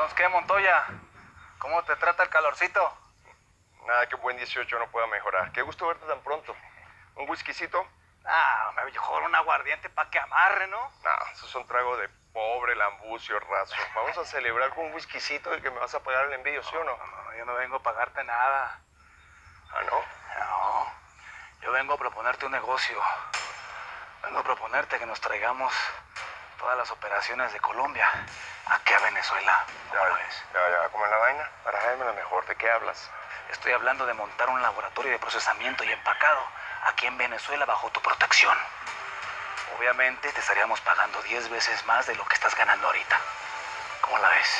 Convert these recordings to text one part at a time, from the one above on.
Cuéntanos, ¿qué, Montoya? ¿Cómo te trata el calorcito? Nada que buen 18 no pueda mejorar. Qué gusto verte tan pronto. ¿Un whiskycito? Ah, mejor un aguardiente para que amarre, ¿no? No, eso es un trago de pobre, lambucio, raso. Vamos a celebrar con un whiskycito y que me vas a pagar el envío, ¿sí o no? No, yo no vengo a pagarte nada. ¿Ah, no? No, yo vengo a proponerte un negocio. Vengo a proponerte que nos traigamos todas las operaciones de Colombia aquí a Venezuela. ¿Cómo lo ves? Ya, ¿cómo es la vaina? Barajámela mejor. ¿De qué hablas? Estoy hablando de montar un laboratorio de procesamiento y empacado aquí en Venezuela bajo tu protección. Obviamente te estaríamos pagando 10 veces más de lo que estás ganando ahorita. ¿Cómo la ves?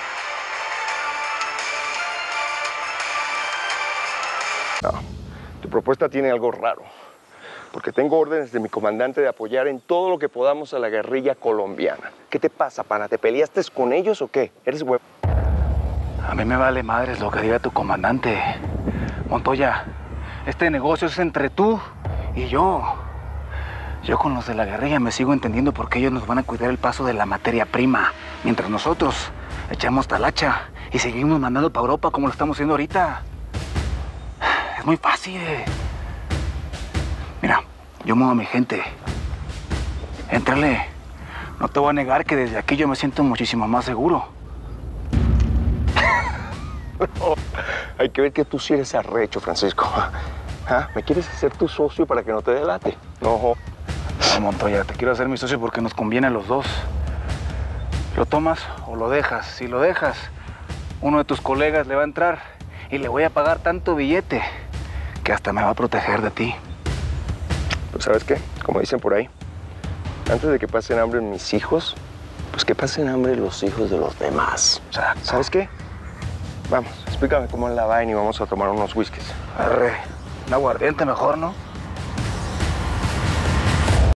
No, tu propuesta tiene algo raro. Porque tengo órdenes de mi comandante de apoyar en todo lo que podamos a la guerrilla colombiana. ¿Qué te pasa, pana? ¿Te peleaste con ellos o qué? ¿Eres huevo? A mí me vale madres lo que diga tu comandante. Montoya, este negocio es entre tú y yo. Yo con los de la guerrilla me sigo entendiendo porque ellos nos van a cuidar el paso de la materia prima, mientras nosotros echamos talacha y seguimos mandando para Europa como lo estamos haciendo ahorita. Es muy fácil. Mira, yo muevo a mi gente. Éntrale. No te voy a negar que desde aquí yo me siento muchísimo más seguro. No, hay que ver que tú sí eres arrecho, Francisco. ¿Ah? ¿Me quieres hacer tu socio para que no te delate? No. No, Montoya, te quiero hacer mi socio porque nos conviene a los dos. ¿Lo tomas o lo dejas? Si lo dejas, uno de tus colegas le va a entrar y le voy a pagar tanto billete que hasta me va a proteger de ti. Pues, ¿sabes qué? Como dicen por ahí, antes de que pasen hambre mis hijos, pues que pasen hambre los hijos de los demás. Exacto. ¿Sabes qué? Vamos, explícame cómo es la vaina y vamos a tomar unos whiskies. Arre, un aguardiente mejor, ¿no?